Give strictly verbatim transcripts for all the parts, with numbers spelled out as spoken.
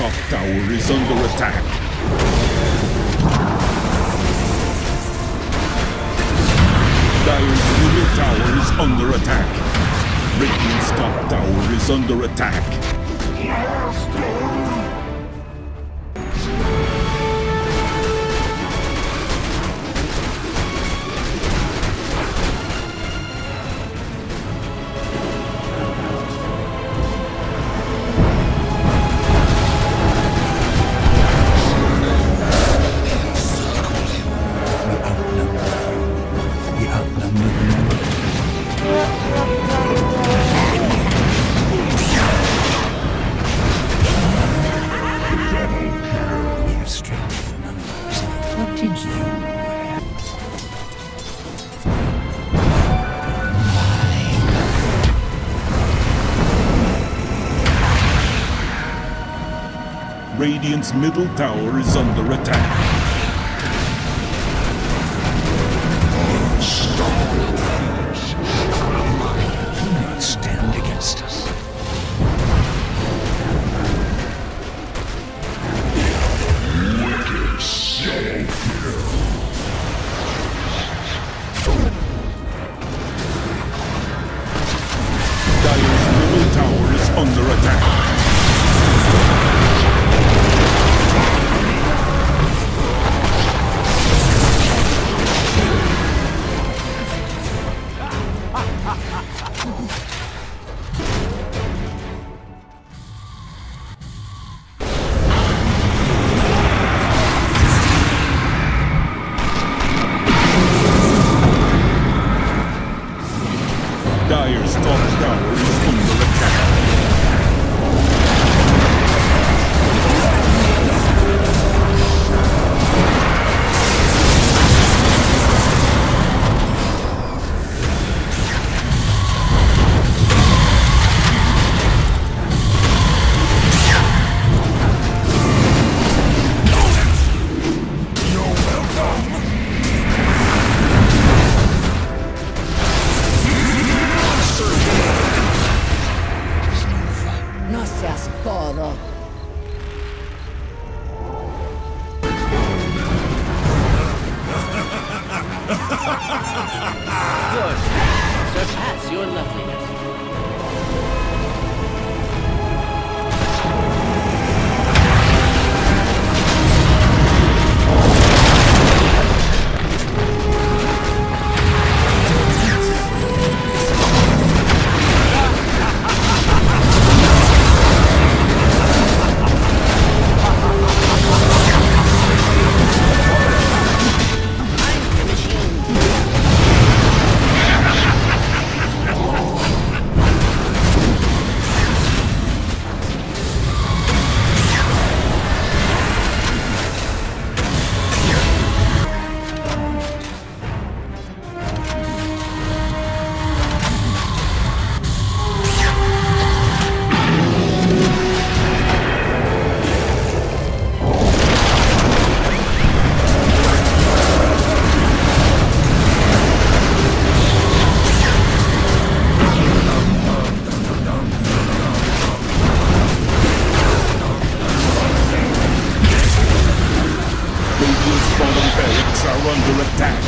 top tower is under attack. Dire's middle tower is under attack. Radiant's top tower is under attack. Radiant's middle tower is under attack. Do not stand against us. Wicked self-kill. Dire's middle tower is under attack. Dire's top tower is under attack. No seas codo. Yours surpass your loveliness. Radiant's bottom barracks are under attack.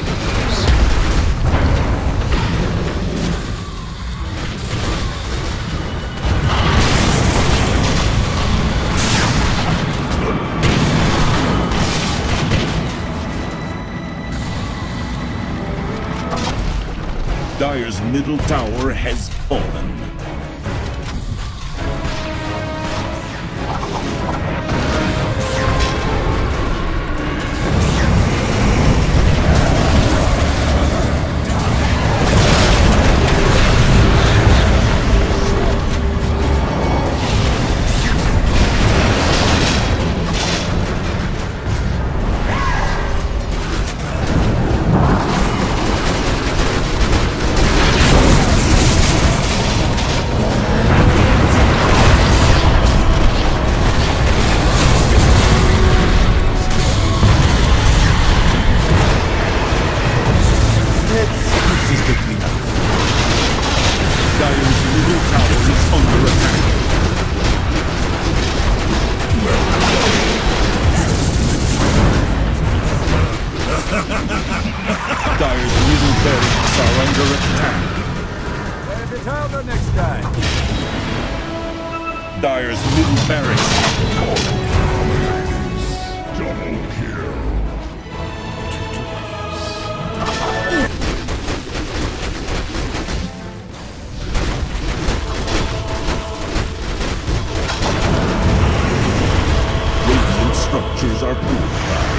Dire's middle tower has fallen. Dire's middle tower is under attack. barracks are under attack. Have it harder next time. Dire's middle barracks have fallen. Double kill. Radiant structures are fortified.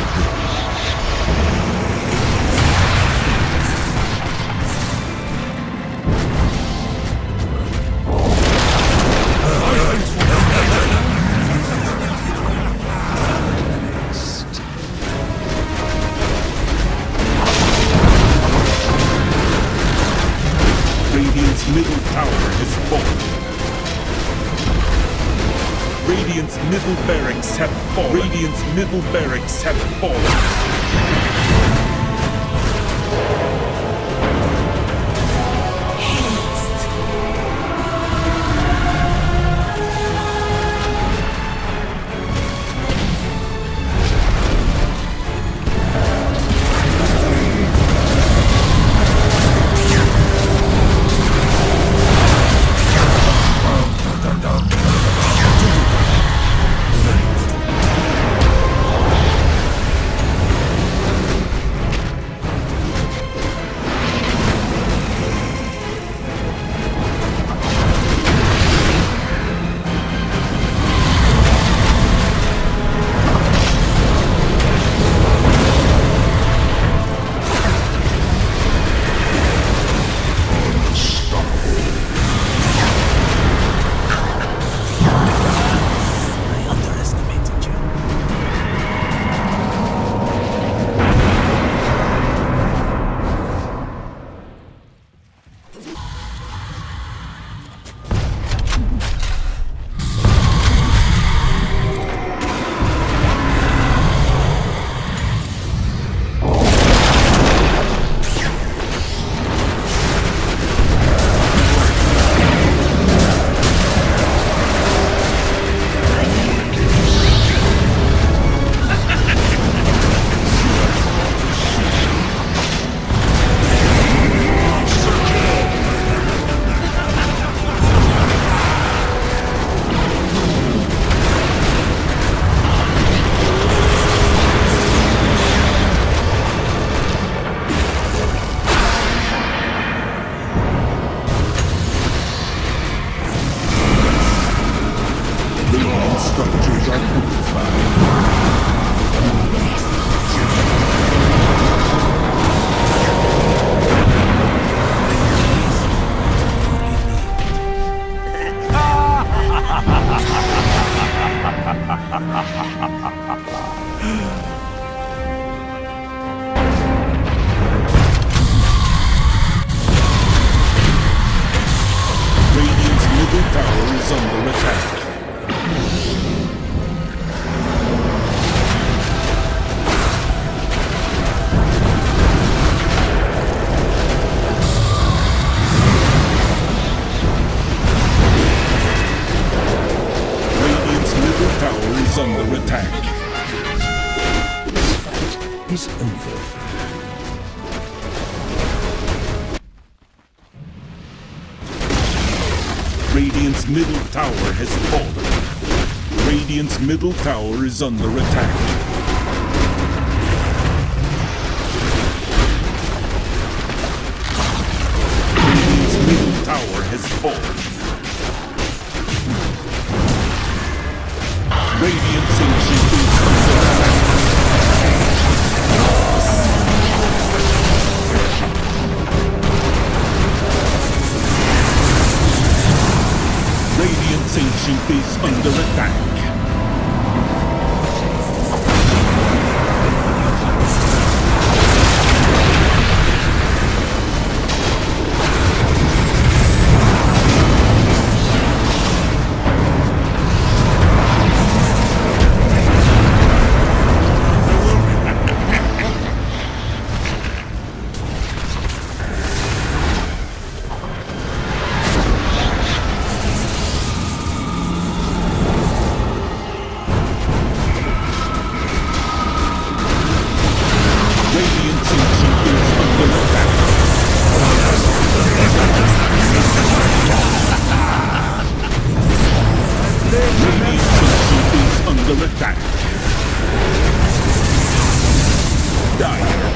Radiant's middle tower has fallen. Radiant's middle barracks have fallen. Radiant's middle barracks have fallen. Structures are Radiant's middle tower is under attack. Under attack. This fight is over. Radiant's middle tower has fallen. Radiant's middle tower is under attack. Radiant's middle tower has fallen. Radiant's ancient is under attack. Radiant's ancient is under attack. under attack. Dire